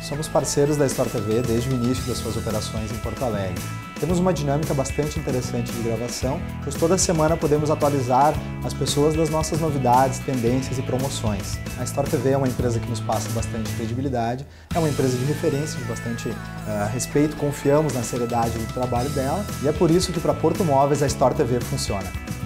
Somos parceiros da Store TV desde o início das suas operações em Porto Alegre. Temos uma dinâmica bastante interessante de gravação, pois toda semana podemos atualizar as pessoas das nossas novidades, tendências e promoções. A Store TV é uma empresa que nos passa bastante credibilidade, é uma empresa de referência, de bastante respeito, confiamos na seriedade do trabalho dela e é por isso que para Porto Móveis a Store TV funciona.